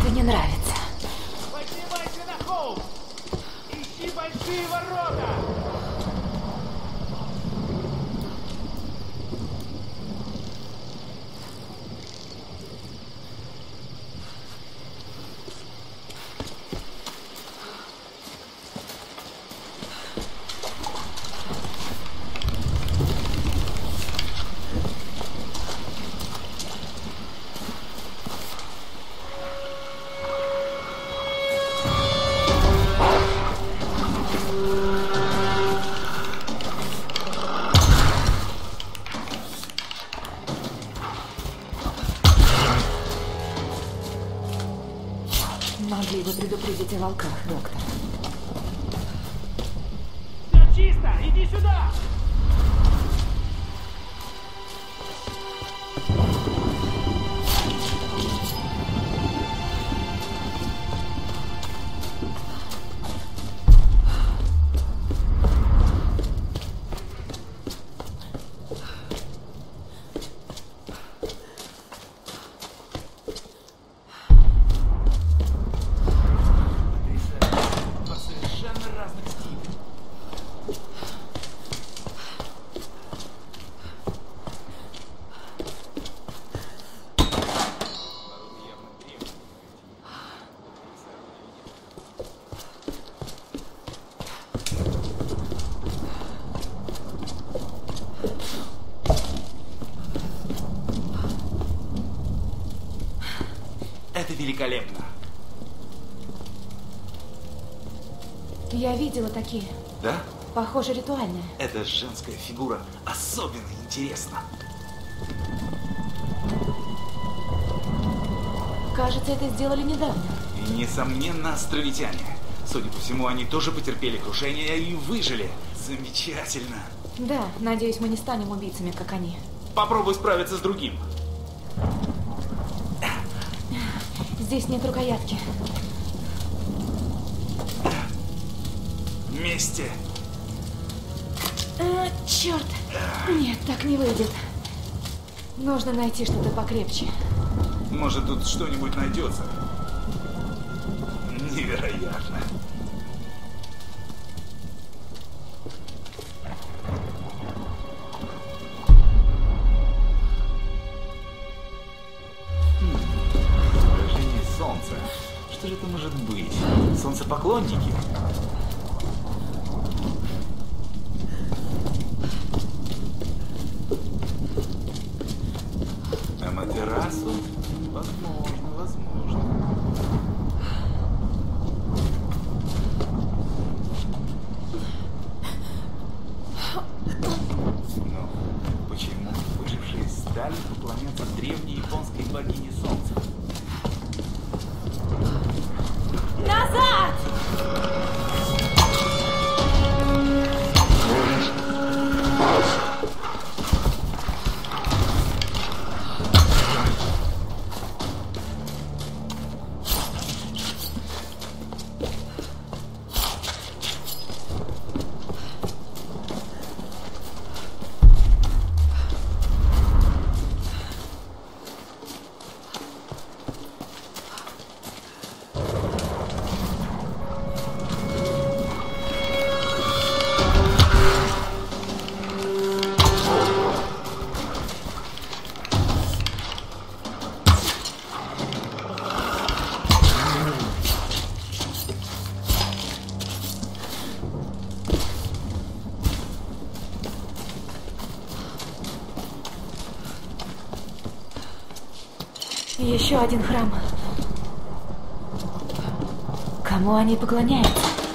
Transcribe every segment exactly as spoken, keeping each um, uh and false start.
это не нравится. Поднимайся на холм! Ищи большие ворота! Могли бы предупредить о волках, доктор. Все чисто! Иди сюда! Это великолепно. Я видела такие. Да? Похоже, ритуальные. Эта женская фигура особенно интересна. Кажется, это сделали недавно. И, несомненно, островитяне. Судя по всему, они тоже потерпели крушение и выжили. Замечательно. Да, надеюсь, мы не станем убийцами, как они. Попробуй справиться с другим. Здесь нет рукоятки. Вместе. А, черт! Нет, так не выйдет. Нужно найти что-то покрепче. Может, тут что-нибудь найдется. Невероятно. Хм, изображение солнца. Что же это может быть? Солнцепоклонники? Аматерасу? Возможно, возможно. Но почему выжившие стали поклоняться древней японской богине солнца? Назад! Еще один храм. Кому они поклоняются?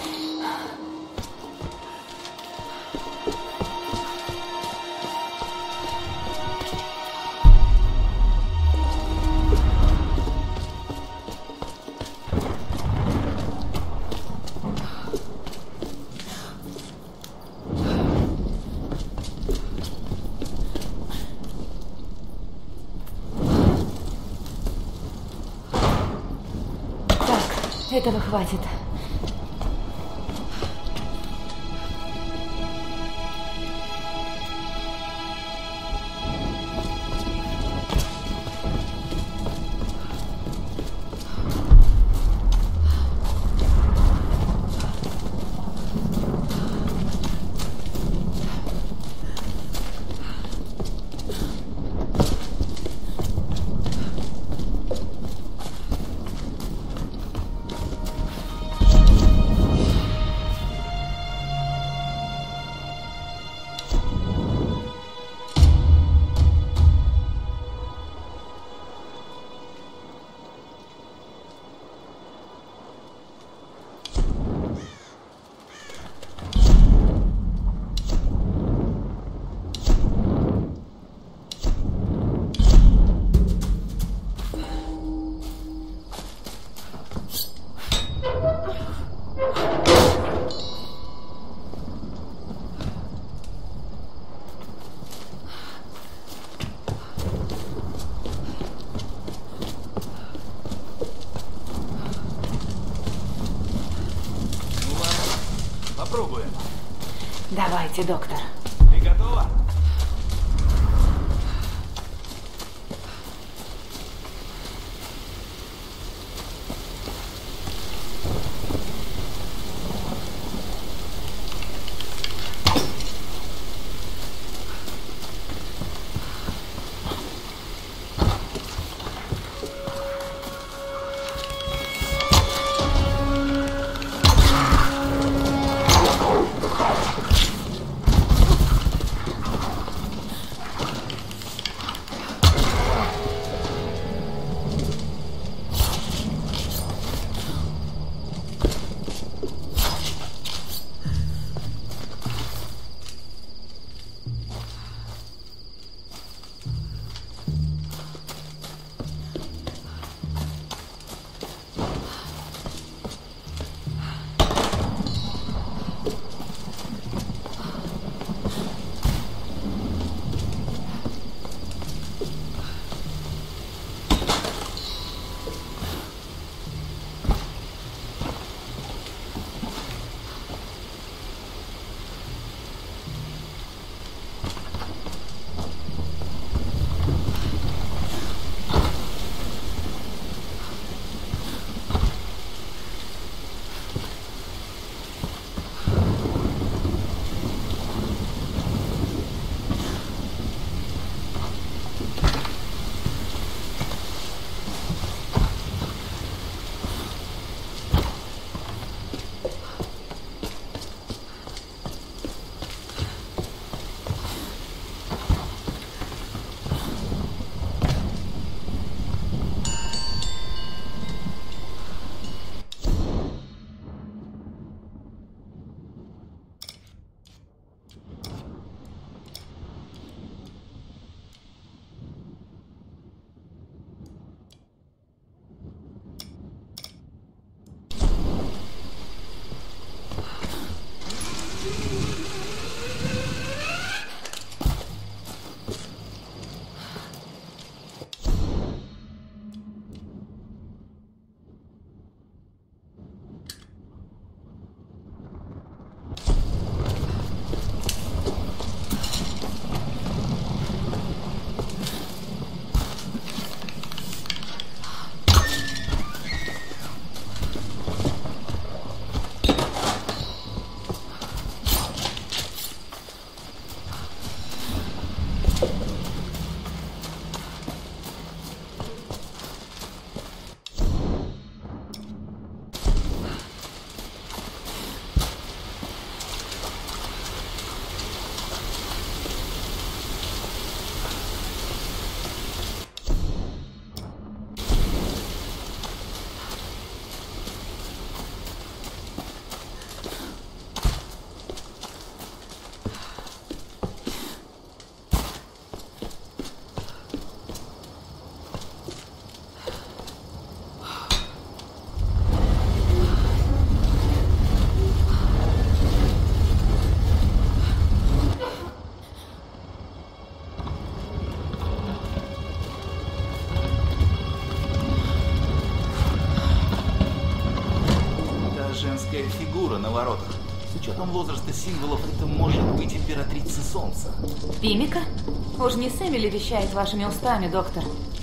Этого хватит. Давайте, доктор. Ты готова? Фигура на воротах. С учетом возраста символов, это может быть императрица Солнца. Пимика? Уж не Сэмили вещает вашими устами, доктор.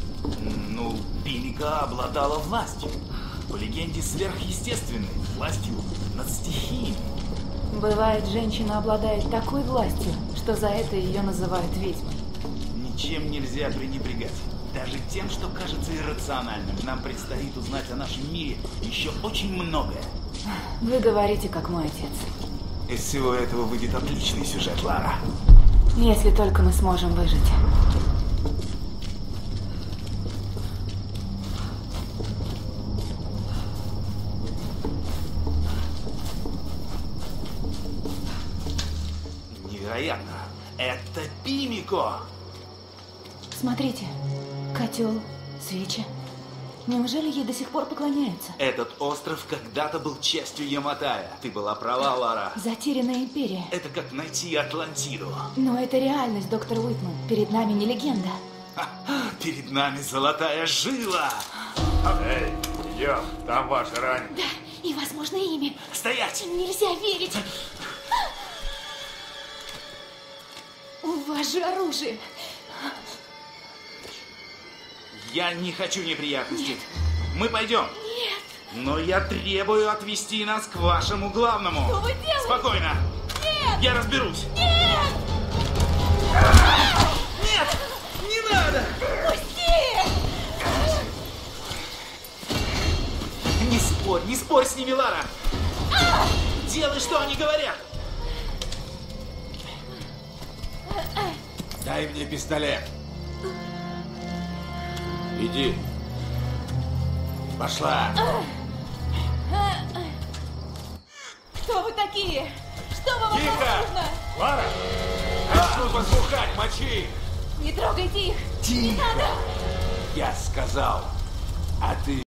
Ну, Пимика обладала властью. По легенде, сверхъестественной властью над стихиями. Бывает, женщина обладает такой властью, что за это ее называют ведьмой. Ничем нельзя пренебрегать. Даже тем, что кажется иррациональным. Нам предстоит узнать о нашем мире еще очень многое. Вы говорите, как мой отец. Из всего этого выйдет отличный сюжет, Лара. Если только мы сможем выжить. Невероятно. Это Пимико! Смотрите. Котел, свечи. Неужели ей до сих пор поклоняются? Этот остров когда-то был частью Яматая. Ты была права, Лара. Затерянная империя. Это как найти Атлантиду. Но это реальность, доктор Уитман. Перед нами не легенда. Перед нами золотая жила. Эй, идем, там ваши раненые. Да, и, возможно, ими. Стоять! Им нельзя верить. Ваше оружие. Я не хочу неприятностей. Нет. Мы пойдем. Нет. Но я требую отвезти нас к вашему главному. Что вы делаете? Спокойно. Нет. Я разберусь. Нет. Нет, не надо. Пусти. Не спорь, не спорь с ними, Лара. А! Делай, что они говорят. Дай мне пистолет. Иди. Пошла. Кто вы такие? Что вам Тихо! нужно? Лара! Начну послухать, мочи! Не трогайте их! Тихо! Не надо! Я сказал, а ты